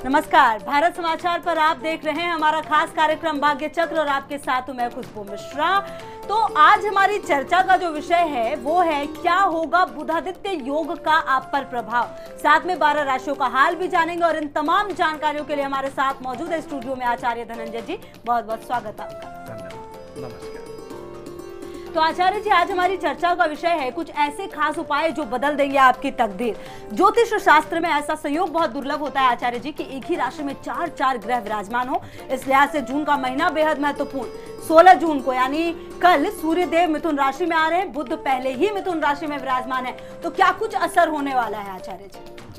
नमस्कार, भारत समाचार पर आप देख रहे हैं हमारा खास कार्यक्रम भाग्य चक्र और आपके साथ हूं मैं खुशबू मिश्रा। तो आज हमारी चर्चा का जो विषय है वो है क्या होगा बुधादित्य योग का आप पर प्रभाव। साथ में 12 राशियों का हाल भी जानेंगे और इन तमाम जानकारियों के लिए हमारे साथ मौजूद है स्टूडियो में आचार्य धनंजय जी। बहुत बहुत स्वागत आपका। धन्यवाद। नमस्कार। तो आचार्य जी, आज हमारी चर्चा का विषय है कुछ ऐसे खास उपाय जो बदल देंगे आपकी तकदीर। ज्योतिष शास्त्र में ऐसा संयोग बहुत दुर्लभ होता है आचार्य जी कि एक ही राशि में चार ग्रह विराजमान हो। इस लिहाज से जून का महीना बेहद महत्वपूर्ण। 16 जून को यानी कल सूर्य देव मिथुन राशि में आ रहे हैं, बुध पहले ही मिथुन राशि में विराजमान है, तो क्या कुछ असर होने वाला है आचार्य जी?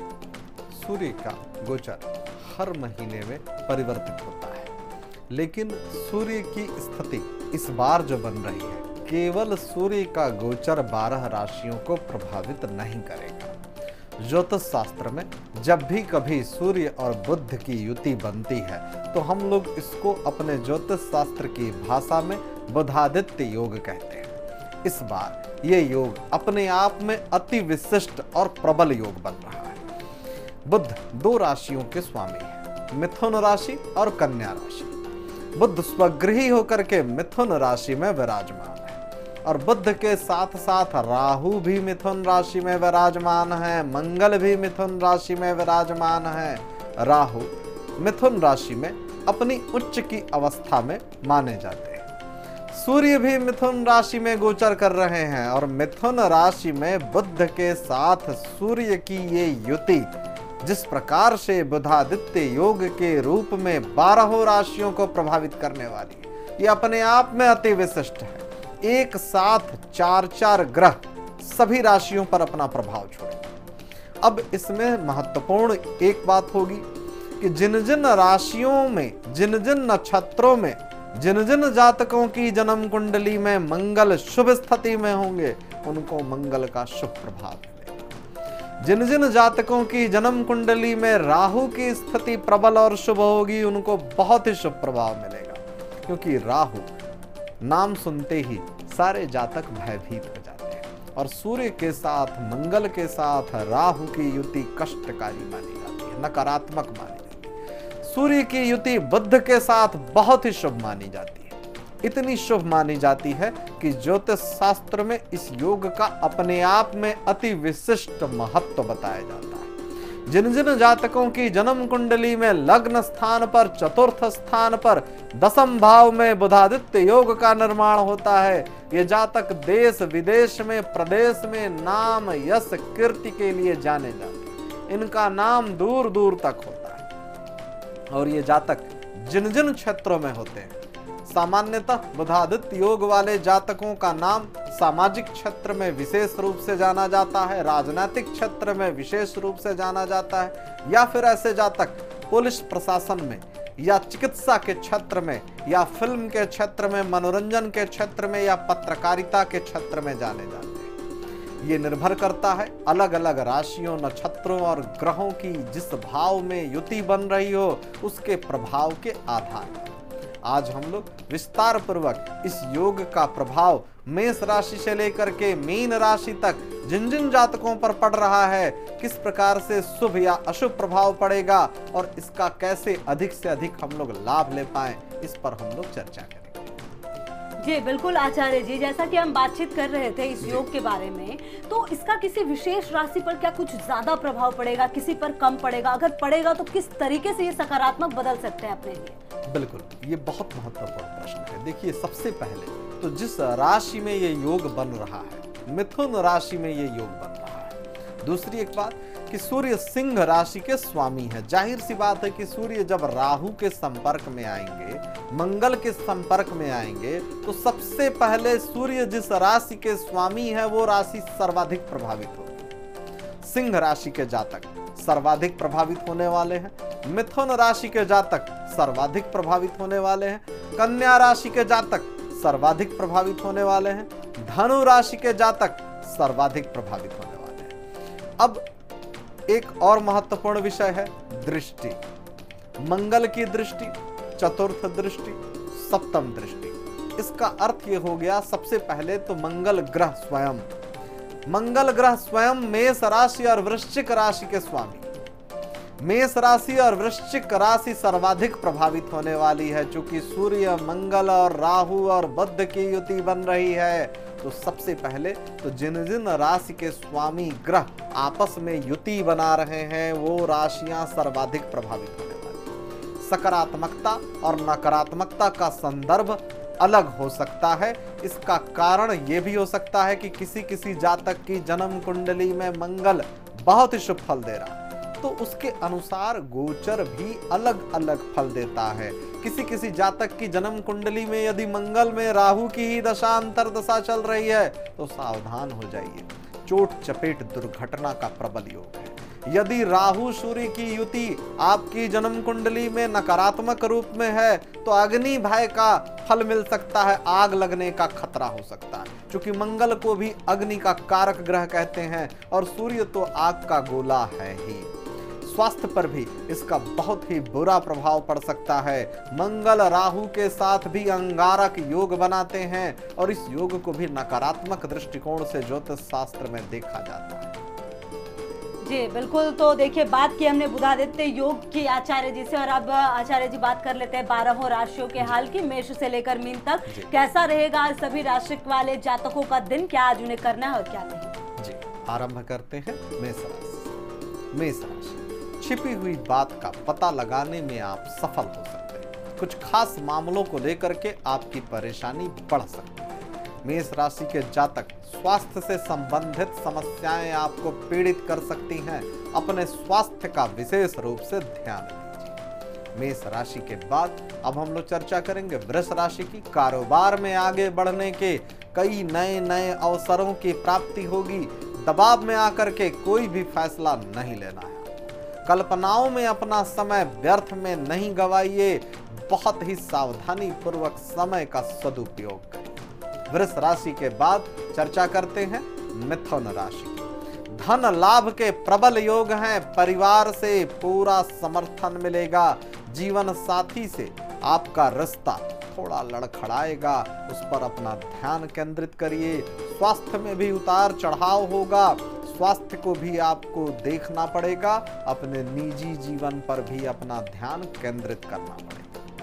सूर्य का गोचर हर महीने में परिवर्तित होता है, लेकिन सूर्य की स्थिति इस बार जो बन रही है केवल सूर्य का गोचर 12 राशियों को प्रभावित नहीं करेगा। ज्योतिष शास्त्र में जब भी कभी सूर्य और बुध की युति बनती है तो हम लोग इसको अपने ज्योतिष शास्त्र की भाषा में बुधादित्य योग कहते हैं। इस बार ये योग अपने आप में अति विशिष्ट और प्रबल योग बन रहा है। बुध 2 राशियों के स्वामी हैं, मिथुन राशि और कन्या राशि। बुध स्वगृही होकर के मिथुन राशि में विराजमान है और बुध के साथ साथ राहु भी मिथुन राशि में विराजमान है, मंगल भी मिथुन राशि में विराजमान है। राहु मिथुन राशि में अपनी उच्च की अवस्था में माने जाते हैं। सूर्य भी मिथुन राशि में गोचर कर रहे हैं और मिथुन राशि में बुध के साथ सूर्य की ये युति जिस प्रकार से बुधादित्य योग के रूप में 12 राशियों को प्रभावित करने वाली है, ये अपने आप में अति विशिष्ट है। एक साथ 4 ग्रह सभी राशियों पर अपना प्रभाव छोड़ेंगे। अब इसमें महत्वपूर्ण एक बात होगी कि जिन जिन राशियों में, जिन जिन नक्षत्रों में, जिन जिन जातकों की जन्म कुंडली में मंगल शुभ स्थिति में होंगे उनको मंगल का शुभ प्रभाव मिलेगा। जिन जिन जातकों की जन्म कुंडली में राहु की स्थिति प्रबल और शुभ होगी उनको बहुत ही शुभ प्रभाव मिलेगा, क्योंकि राहु नाम सुनते ही सारे जातक भयभीत हो जाते हैं और सूर्य के साथ मंगल के साथ राहु की युति कष्टकारी मानी जाती है, नकारात्मक मानी जाती है। सूर्य की युति बुध के साथ बहुत ही शुभ मानी जाती है, इतनी शुभ मानी जाती है कि ज्योतिष शास्त्र में इस योग का अपने आप में अति विशिष्ट महत्व बताया जाता है। जिन जिन जातकों की जन्म कुंडली में लग्न स्थान पर, चतुर्थ स्थान पर, 10th भाव में बुधादित्य योग का निर्माण होता है, ये जातक देश विदेश में, प्रदेश में नाम यश कीर्ति के लिए जाने जाते हैं। इनका नाम दूर दूर तक होता है और ये जातक जिन जिन क्षेत्रों में होते हैं, सामान्यतः बुधादित्य योग वाले जातकों का नाम सामाजिक क्षेत्र में विशेष रूप से जाना जाता है, राजनीतिक क्षेत्र में विशेष रूप से जाना जाता है, या फिर ऐसे जातक पुलिस प्रशासन में या चिकित्सा के क्षेत्र में या फिल्म के क्षेत्र में, मनोरंजन के क्षेत्र में या पत्रकारिता के क्षेत्र में जाने जाते हैं। ये निर्भर करता है अलग अलग राशियों, नक्षत्रों और ग्रहों की जिस भाव में युति बन रही हो उसके प्रभाव के आधार पर आज हम लोग विस्तार पूर्वक इस योग का प्रभाव मेष राशि से लेकर के मीन राशि तक जिन जिन जातकों पर पड़ रहा है, किस प्रकार से शुभ या अशुभ प्रभाव पड़ेगा और इसका कैसे अधिक से अधिक हम लोग लाभ ले पाएं, इस पर हम लोग चर्चा करेंगे। जी बिल्कुल आचार्य जी, जैसा कि हम बातचीत कर रहे थे इस योग के बारे में, तो इसका किसी विशेष राशि पर क्या कुछ ज्यादा प्रभाव पड़ेगा, किसी पर कम पड़ेगा? अगर पड़ेगा तो किस तरीके से ये सकारात्मक बदल सकते हैं अपने लिए? बिल्कुल, ये बहुत महत्वपूर्ण प्रश्न है। देखिए, सबसे पहले तो जिस राशि में ये योग बन रहा है, मिथुन राशि में ये योग बन रहा है। दूसरी एक बात कि सूर्य सिंह राशि के स्वामी है। जाहिर सी बात है कि सूर्य जब राहु के संपर्क में आएंगे, मंगल के संपर्क में आएंगे, तो सबसे पहले सूर्य जिस राशि के स्वामी है वो राशि सर्वाधिक प्रभावित होगी। सिंह राशि के जातक सर्वाधिक प्रभावित होने वाले हैं, मिथुन राशि के जातक सर्वाधिक प्रभावित होने वाले हैं, कन्या राशि के जातक सर्वाधिक प्रभावित होने वाले हैं, धनु राशि के जातक सर्वाधिक प्रभावित होने वाले हैं। अब एक और महत्वपूर्ण विषय है दृष्टि। मंगल की दृष्टि, चतुर्थ दृष्टि, सप्तम दृष्टि। इसका अर्थ ये हो गया, सबसे पहले तो मंगल ग्रह स्वयं, मंगल ग्रह स्वयं मेष राशि और वृश्चिक राशि के स्वामी। मेष राशि और वृश्चिक राशि सर्वाधिक प्रभावित होने वाली है। चूंकि सूर्य, मंगल और राहु और बुध की युति बन रही है, तो सबसे पहले तो जिन जिन राशि के स्वामी ग्रह आपस में युति बना रहे हैं, वो राशियां सर्वाधिक प्रभावित होने वाली। सकारात्मकता और नकारात्मकता का संदर्भ अलग हो सकता है। इसका कारण यह भी हो सकता है कि किसी किसी जातक की जन्म कुंडली में मंगल बहुत ही शुभ फल दे रहा है, तो उसके अनुसार गोचर भी अलग अलग फल देता है। किसी किसी जातक की जन्म कुंडली में यदि मंगल में राहु की ही दशा अंतर्दशा चल रही है, तो सावधान हो जाइए, चोट चपेट दुर्घटना का प्रबल योग है। यदि राहु सूर्य की युति आपकी जन्म कुंडली में नकारात्मक रूप में है, तो अग्नि भय का फल मिल सकता है, आग लगने का खतरा हो सकता है। क्योंकि मंगल को भी अग्नि का कारक ग्रह कहते हैं और सूर्य तो आग का गोला है ही। स्वास्थ्य पर भी इसका बहुत ही बुरा प्रभाव पड़ सकता है। मंगल राहु के साथ भी अंगारक योग बनाते हैं और इस योग को भी नकारात्मक दृष्टिकोण से ज्योतिष शास्त्र में देखा जाता है। जी बिल्कुल। तो देखिए, बात की हमने बुधादित्य योग की आचार्य जी से, और अब आचार्य जी बात कर लेते हैं 12 राशियों के हाल की, मेष से लेकर मीन तक। कैसा रहेगा आज सभी राशि वाले जातकों का दिन, क्या आज उन्हें करना है और क्या नहीं? जी, आरंभ करते हैं मेष राशि। मेष राशि, छिपी हुई बात का पता लगाने में आप सफल हो सकते हैं। कुछ खास मामलों को लेकर के आपकी परेशानी बढ़ सकती है। मेष राशि के जातक, स्वास्थ्य से संबंधित समस्याएं आपको पीड़ित कर सकती हैं। अपने स्वास्थ्य का विशेष रूप से ध्यान दीजिए। मेष राशि के बाद अब हम लोग चर्चा करेंगे वृष राशि की। कारोबार में आगे बढ़ने के कई नए नए अवसरों की प्राप्ति होगी। दबाव में आकर के कोई भी फैसला नहीं लेना है। कल्पनाओं में अपना समय व्यर्थ में नहीं गवाइए, बहुत ही सावधानी पूर्वक समय का सदुपयोग करें। वृष राशि के बाद चर्चा करते हैं मिथुन राशि। धन लाभ के प्रबल योग हैं। परिवार से पूरा समर्थन मिलेगा। जीवन साथी से आपका रिश्ता थोड़ा लड़खड़ाएगा, उस पर अपना ध्यान केंद्रित करिए। स्वास्थ्य में भी उतार चढ़ाव होगा, स्वास्थ्य को भी आपको देखना पड़ेगा। अपने निजी जीवन पर भी अपना ध्यान केंद्रित करना पड़ेगा।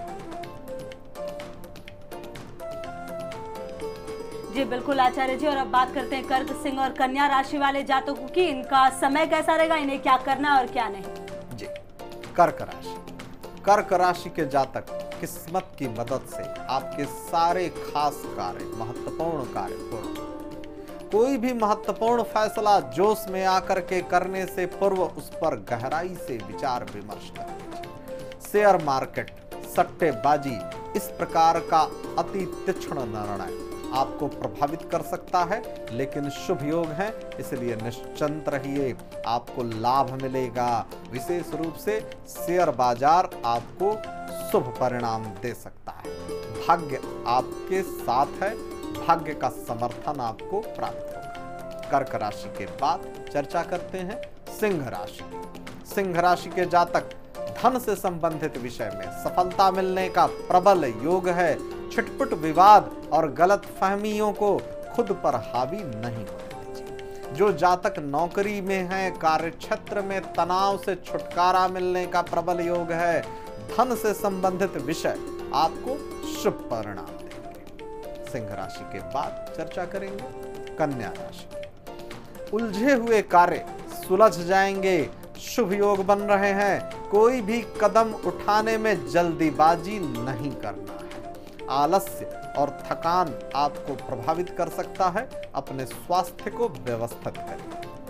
जी बिल्कुल आचार्य जी। और अब बात करते हैं कर्क, सिंह और कन्या राशि वाले जातकों की। इनका समय कैसा रहेगा, इन्हें क्या करना और क्या नहीं? जी, कर्क राशि। कर्क राशि के जातक, किस्मत की मदद से आपके सारे खास कार्य, महत्वपूर्ण कार्य पूर्ण। कोई भी महत्वपूर्ण फैसला जोश में आकर के करने से पूर्व उस पर गहराई से विचार विमर्श करें। शेयर मार्केट, सट्टेबाजी, इस प्रकार का अति तीक्ष्ण निर्णय आपको प्रभावित कर सकता है, लेकिन शुभ योग है, इसलिए निश्चिंत रहिए। आपको लाभ मिलेगा। विशेष रूप से शेयर बाजार आपको शुभ परिणाम दे सकता है। भाग्य आपके साथ है, भाग्य का समर्थन आपको प्राप्त होगा। कर्क राशि के बाद चर्चा करते हैं सिंह राशि। सिंह राशि के जातक, धन से संबंधित विषय में सफलता मिलने का प्रबल योग है। छिटपुट विवाद और गलत फहमियों को खुद पर हावी नहीं होने दीजिए। जो जातक नौकरी में है, कार्यक्षेत्र में तनाव से छुटकारा मिलने का प्रबल योग है। धन से संबंधित विषय आपको शुभ परिणाम देंगे। सिंह राशि के बाद चर्चा करेंगे कन्या राशि। उलझे हुए कार्य सुलझ जाएंगे। शुभ योग बन रहे हैं। कोई भी कदम उठाने में जल्दीबाजी नहीं करना है। आलस्य और थकान आपको प्रभावित कर सकता है। अपने स्वास्थ्य को व्यवस्थित करें।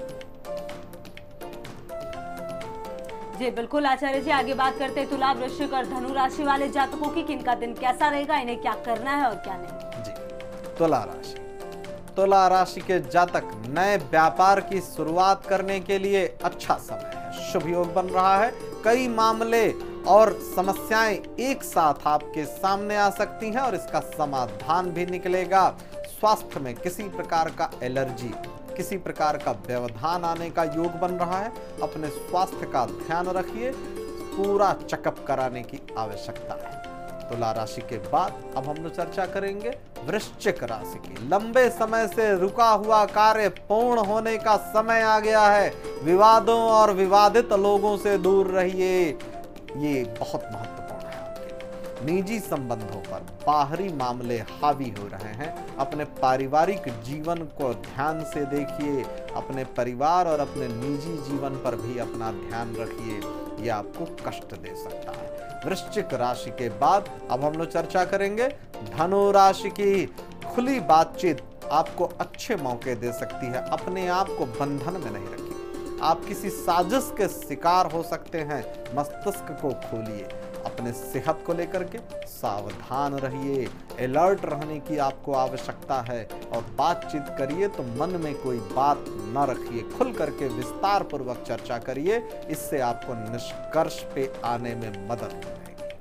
जी बिल्कुल आचार्य जी। आगे बात करते हैं तुला, वृश्चिक और धनु राशि वाले जातकों की। किनका दिन कैसा रहेगा, इन्हें क्या करना है और क्या नहीं? जी, तुला राशि। तुला राशि के जातक, नए व्यापार की शुरुआत करने के लिए अच्छा समय है। शुभ योग बन रहा है। कई मामले और समस्याएं एक साथ आपके सामने आ सकती हैं और इसका समाधान भी निकलेगा। स्वास्थ्य में किसी प्रकार का एलर्जी, किसी प्रकार का व्यवधान आने का योग बन रहा है। अपने स्वास्थ्य का ध्यान रखिए। पूरा चेकअप कराने की आवश्यकता है। तुला राशि के बाद अब हम लोग चर्चा करेंगे वृश्चिक राशि की। लंबे समय से रुका हुआ कार्य पूर्ण होने का समय आ गया है। विवादों और विवादित लोगों से दूर रहिए, ये बहुत महत्वपूर्ण है आपके लिए। निजी संबंधों पर बाहरी मामले हावी हो रहे हैं। अपने पारिवारिक जीवन को ध्यान से देखिए। अपने परिवार और अपने निजी जीवन पर भी अपना ध्यान रखिए, यह आपको कष्ट दे सकता है। वृश्चिक राशि के बाद अब हम लोग चर्चा करेंगे धनु राशि की। खुली बातचीत आपको अच्छे मौके दे सकती है। अपने आप को बंधन में नहीं रखिए। आप किसी साजिश के शिकार हो सकते हैं। मस्तिष्क को खोलिए। अपने सेहत को लेकर के सावधान रहिए। अलर्ट रहने की आपको आवश्यकता है और बातचीत करिए तो मन में कोई बात न रखिए। खुल करके विस्तार पूर्वक चर्चा करिए, इससे आपको निष्कर्ष पे आने में मदद मिलेगी।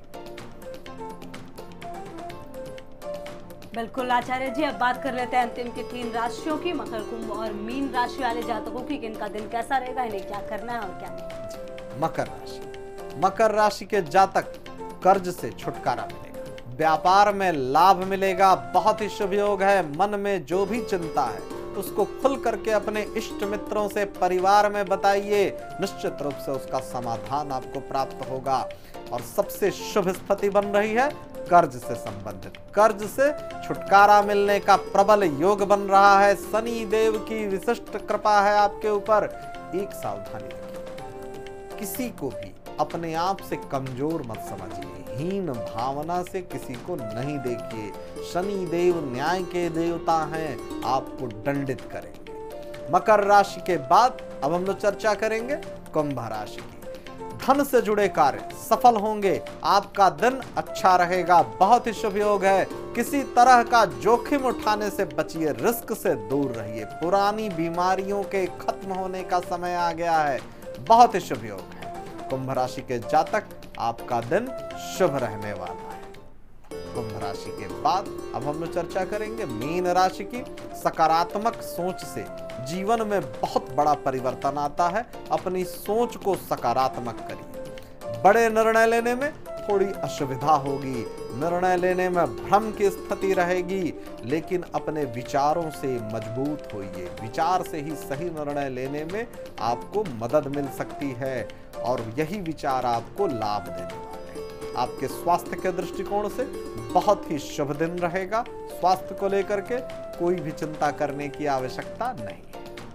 बिल्कुल आचार्य जी, अब बात कर लेते हैं अंतिम की 3 राशियों की, मकर, कुंभ और मीन राशि वाले जातकों की। इनका दिन कैसा रहेगा, इन्हें क्या करना है और क्या नहीं। मकर राशि। मकर राशि के जातक कर्ज से छुटकारा मिलेगा। व्यापार में लाभ मिलेगा। बहुत ही शुभ योग है। मन में जो भी चिंता है उसको खुल करके अपने इष्ट मित्रों से, परिवार में बताइए। निश्चित रूप से उसका समाधान आपको प्राप्त होगा। और सबसे शुभ स्थिति बन रही है कर्ज से संबंधित। कर्ज से छुटकारा मिलने का प्रबल योग बन रहा है। शनि देव की विशिष्ट कृपा है आपके ऊपर। एक सावधानी रखिए, किसी को भी अपने आप से कमजोर मत समझिए। हीन भावना से किसी को नहीं देखिए। शनि देव न्याय के देवता हैं, आपको दंडित करेंगे। मकर राशि के बाद अब हम लोग चर्चा करेंगे कुंभ राशि की। धन से जुड़े कार्य सफल होंगे। आपका दिन अच्छा रहेगा। बहुत ही शुभ योग है। किसी तरह का जोखिम उठाने से बचिए। रिस्क से दूर रहिए। पुरानी बीमारियों के खत्म होने का समय आ गया है। बहुत ही शुभ योग है। कुंभ राशि के जातक, आपका दिन शुभ रहने वाला है। कुंभ राशि के बाद अब हम लोग चर्चा करेंगे मीन राशि की। सकारात्मक सोच से जीवन में बहुत बड़ा परिवर्तन आता है। अपनी सोच को सकारात्मक करिए। बड़े निर्णय लेने में थोड़ी असुविधा होगी। निर्णय लेने में भ्रम की स्थिति रहेगी, लेकिन अपने विचारों से मजबूत होइए। विचार से ही सही निर्णय लेने में आपको मदद मिल सकती है और यही विचार आपको लाभ देने वाले हैं। आपके स्वास्थ्य के दृष्टिकोण से बहुत ही शुभ दिन रहेगा। स्वास्थ्य को लेकर के कोई भी चिंता करने की आवश्यकता नहीं है।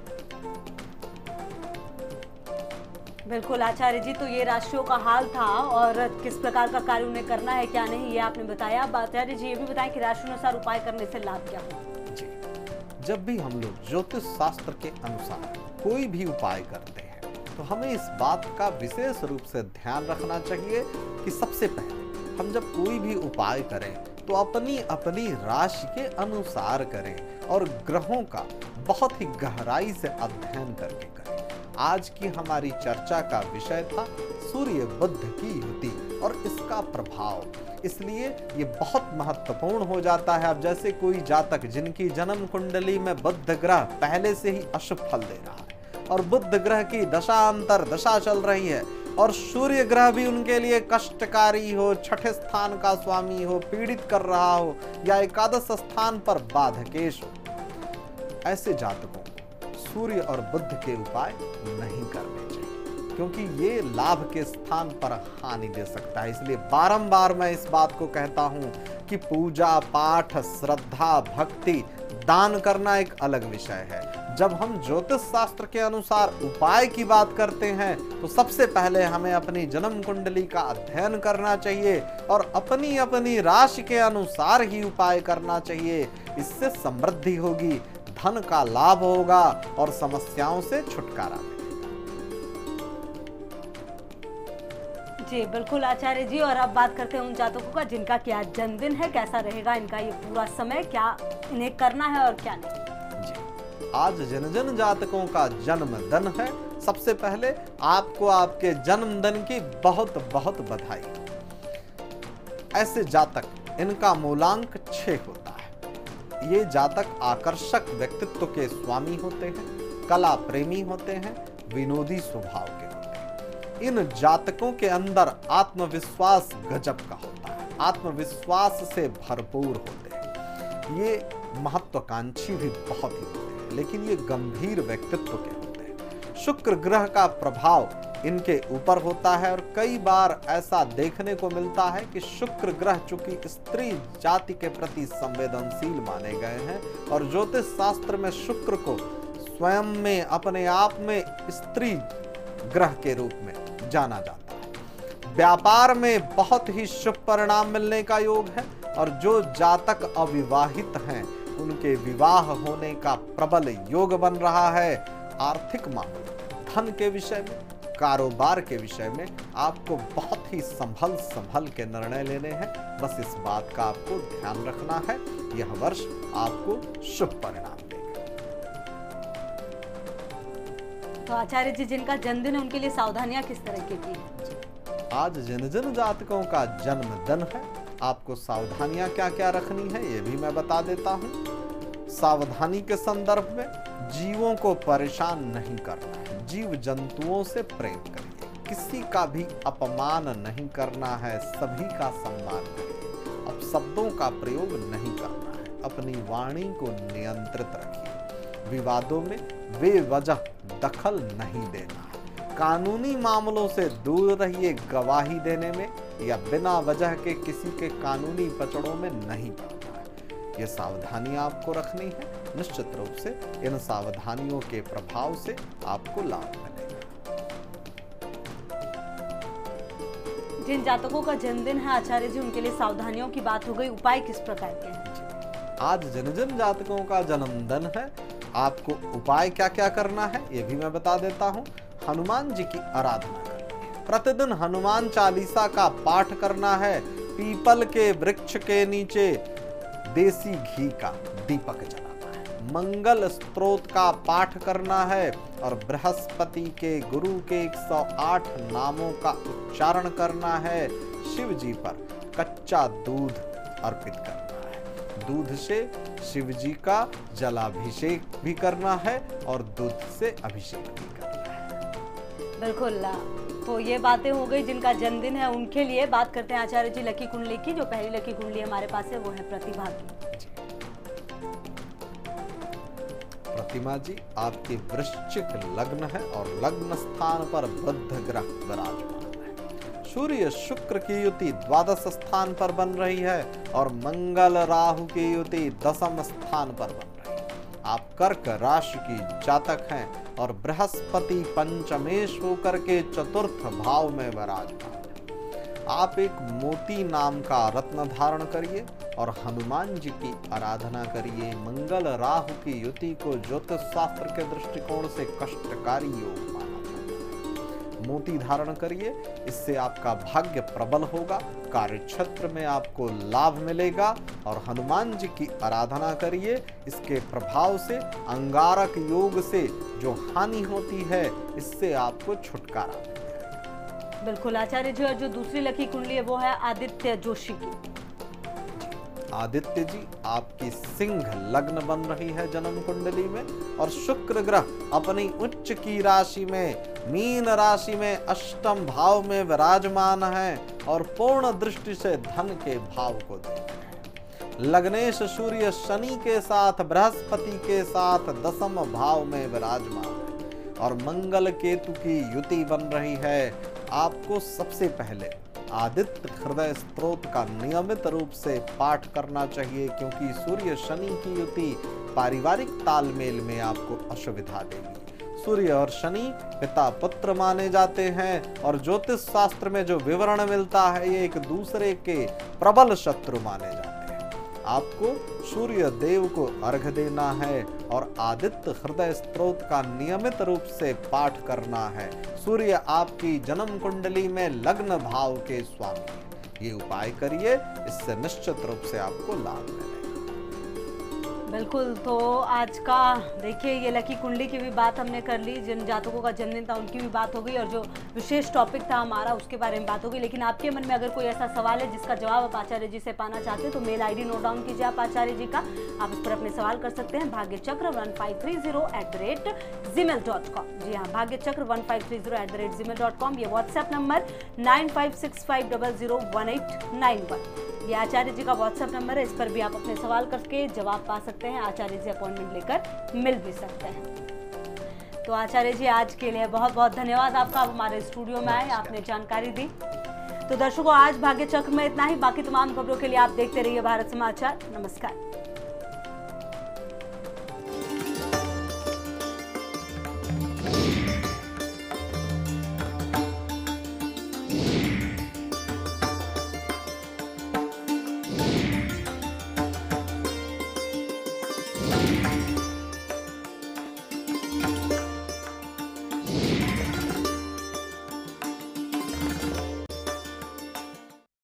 बिल्कुल आचार्य जी, तो ये राशियों का हाल था और किस प्रकार का कार्य उन्हें करना है क्या नहीं, ये आपने बताया। अब आचार्य जी ये भी बताएं कि राशि अनुसार उपाय करने से लाभ क्या होगा। जी, जब भी हम लोग ज्योतिष शास्त्र के अनुसार कोई भी उपाय करते हैं तो हमें इस बात का विशेष रूप से ध्यान रखना चाहिए कि सबसे पहले हम जब कोई भी उपाय करें तो अपनी अपनी राशि के अनुसार करें और ग्रहों का बहुत ही गहराई से अध्ययन करके करें। आज की हमारी चर्चा का विषय था सूर्य बुध की युति और इसका प्रभाव। इसलिए ये बहुत महत्वपूर्ण हो जाता है। अब जैसे कोई जातक जिनकी जन्म कुंडली में बुध ग्रह पहले से ही अशुभ फल दे रहा है और बुध ग्रह की दशांतर दशा चल रही है और सूर्य ग्रह भी उनके लिए कष्टकारी हो, छठे स्थान का स्वामी हो, पीड़ित कर रहा हो या एकादश स्थान पर बाधकेश हो, ऐसे जातकों को सूर्य और बुध के उपाय नहीं करने चाहिए, क्योंकि ये लाभ के स्थान पर हानि दे सकता है। इसलिए बारंबार मैं इस बात को कहता हूं कि पूजा पाठ, श्रद्धा, भक्ति, दान करना एक अलग विषय है। जब हम ज्योतिष शास्त्र के अनुसार उपाय की बात करते हैं तो सबसे पहले हमें अपनी जन्म कुंडली का अध्ययन करना चाहिए और अपनी अपनी राशि के अनुसार ही उपाय करना चाहिए। इससे समृद्धि होगी, धन का लाभ होगा और समस्याओं से छुटकारा मिलेगा। जी बिल्कुल आचार्य जी, और अब बात करते हैं उन जातकों का जिनका क्या जन्मदिन है, कैसा रहेगा इनका ये पूरा समय, क्या इन्हें करना है और क्या नहीं। आज जिन जिन जातकों का जन्मदिन है, सबसे पहले आपको आपके जन्मदिन की बहुत बहुत बधाई। ऐसे जातक, इनका मूलांक 6 होता है। ये जातक आकर्षक व्यक्तित्व के स्वामी होते हैं, कला प्रेमी होते हैं, विनोदी स्वभाव के होते हैं। इन जातकों के अंदर आत्मविश्वास गजब का होता है। आत्मविश्वास से भरपूर होते हैं। ये महत्वाकांक्षी भी बहुत ही होते हैं, लेकिन ये गंभीर व्यक्तित्व के होते हैं। शुक्र ग्रह का प्रभाव इनके ऊपर होता है और कई बार ऐसा देखने को मिलता है कि शुक्र ग्रह चूंकि स्त्री जाति के प्रति संवेदनशील माने गए हैं और ज्योतिष शास्त्र में शुक्र को स्वयं में अपने आप में स्त्री ग्रह के रूप में जाना जाता है। व्यापार में बहुत ही शुभ परिणाम मिलने का योग है और जो जातक अविवाहित हैं उनके विवाह होने का प्रबल योग बन रहा है। आर्थिक मामले, धन के विषय में, कारोबार के विषय में आपको बहुत ही संभल के निर्णय लेने हैं। बस इस बात का आपको ध्यान रखना है। यह वर्ष आपको शुभ परिणाम देगा। तो आचार्य जी, जिनका जन्मदिन है उनके लिए सावधानियां किस तरह की हैं? आज जिन जिन जातकों का जन्मदिन है आपको सावधानियां क्या क्या रखनी है ये भी मैं बता देता हूं। सावधानी के संदर्भ में जीवों को परेशान नहीं करना है, जीव जंतुओं से प्रेम करिए, किसी का भी अपमान नहीं करना है, सभी का सम्मान करिए। अब शब्दों का प्रयोग नहीं करना है, अपनी वाणी को नियंत्रित रखिए। विवादों में बेवजह दखल नहीं देना है। कानूनी मामलों से दूर रहिए। गवाही देने में या बिना वजह के किसी के कानूनी पचड़ों में नहीं पड़ना है। ये सावधानियां आपको रखनी है। निश्चित रूप से इन सावधानियों के प्रभाव से आपको लाभ मिलेगा। जिन जातकों का जन्मदिन है आचार्य जी, उनके लिए सावधानियों की बात हो गई, उपाय किस प्रकार के हैं? आज जिन जिन जातकों का जन्मदिन है आपको उपाय क्या क्या करना है ये भी मैं बता देता हूँ। हनुमान जी की आराधना करनी है। प्रतिदिन हनुमान चालीसा का पाठ करना है। पीपल के वृक्ष के नीचे देसी घी का दीपक जलाना है। मंगल स्तोत्र का पाठ करना है और बृहस्पति के गुरु के 108 नामों का उच्चारण करना है। शिव जी पर कच्चा दूध अर्पित करना है। दूध से शिव जी का जलाभिषेक भी करना है और दूध से अभिषेक भी करना है। बिल्कुल। तो ये बातें हो गई जिनका जन्मदिन है उनके लिए। बात करते हैं आचार्य जी लकी कुंडली की। जो पहली लकी कुंडली हमारे पास है वो है प्रतिभा की। प्रतिमा जी, आपके वृश्चिक लग्न है और लग्न स्थान पर बुध ग्रह विराजमान है। सूर्य शुक्र की युति द्वादश स्थान पर बन रही है और मंगल राहु की युति दशम स्थान पर बन रही है। आप कर्क राशि की जातक हैं और बृहस्पति पंचमेश होकर के चतुर्थ भाव में विराजमान है। आप एक मोती नाम का रत्न धारण करिए और हनुमान जी की आराधना करिए। मंगल राहु की युति को ज्योतिष शास्त्र के दृष्टिकोण से कष्टकारी योग माना जाता है। मोती धारण करिए, इससे आपका भाग्य प्रबल होगा, कार्य क्षेत्र में आपको लाभ मिलेगा। और हनुमान जी की आराधना करिए, इसके प्रभाव से अंगारक योग से जो हानि होती है इससे आपको छुटकारा मिलेगा। बिल्कुल आचार्य जी, और जो दूसरी लकी कुंडली है वो है आदित्य जोशी की। आदित्य जी, आपकी सिंह लग्न बन रही है जन्म कुंडली में और शुक्र ग्रह अपनी उच्च की राशि में मीन राशि में अष्टम भाव में विराजमान है और पूर्ण दृष्टि से धन के भाव को देख रहे हैं। लग्नेश सूर्य शनि के साथ बृहस्पति के साथ दशम भाव में विराजमान है और मंगल केतु की युति बन रही है। आपको सबसे पहले आदित्य हृदय स्तोत्र का नियमित रूप से पाठ करना चाहिए, क्योंकि सूर्य शनि की युति पारिवारिक तालमेल में आपको असुविधा देगी। सूर्य और शनि पिता पुत्र माने जाते हैं और ज्योतिष शास्त्र में जो विवरण मिलता है ये एक दूसरे के प्रबल शत्रु माने जाते हैं। आपको सूर्य देव को अर्घ देना है और आदित्य हृदय स्तोत्र का नियमित रूप से पाठ करना है। सूर्य आपकी जन्म कुंडली में लग्न भाव के स्वामी है। ये उपाय करिए, इससे निश्चित रूप से आपको लाभ मिलेगा। बिल्कुल। तो आज का देखिए ये लकी कुंडली की भी बात हमने कर ली, जिन जातकों का जन्मदिन था उनकी भी बात हो गई, और जो विशेष टॉपिक था हमारा उसके बारे में बात हो गई। लेकिन आपके मन में अगर कोई ऐसा सवाल है जिसका जवाब आप आचार्य जी से पाना चाहते हैं तो मेल आईडी नोट डाउन कीजिए आप आचार्य जी का, आप उस पर अपने सवाल कर सकते हैं भाग्यचक्र1530@gmail.com। जी हाँ, भाग्यचक्र1530@gmail.com। ये व्हाट्सएप नंबर 9565001891, ये आचार्य जी का व्हाट्सएप नंबर है। इस पर भी आप अपने सवाल करके जवाब पा सकते हैं, आचार्य जी अपॉइंटमेंट लेकर मिल भी सकते हैं। तो आचार्य जी आज के लिए बहुत बहुत धन्यवाद आपका, आप हमारे स्टूडियो में आए, आपने जानकारी दी। तो दर्शकों आज भाग्य चक्र में इतना ही, बाकी तमाम खबरों के लिए आप देखते रहिए भारत समाचार। नमस्कार।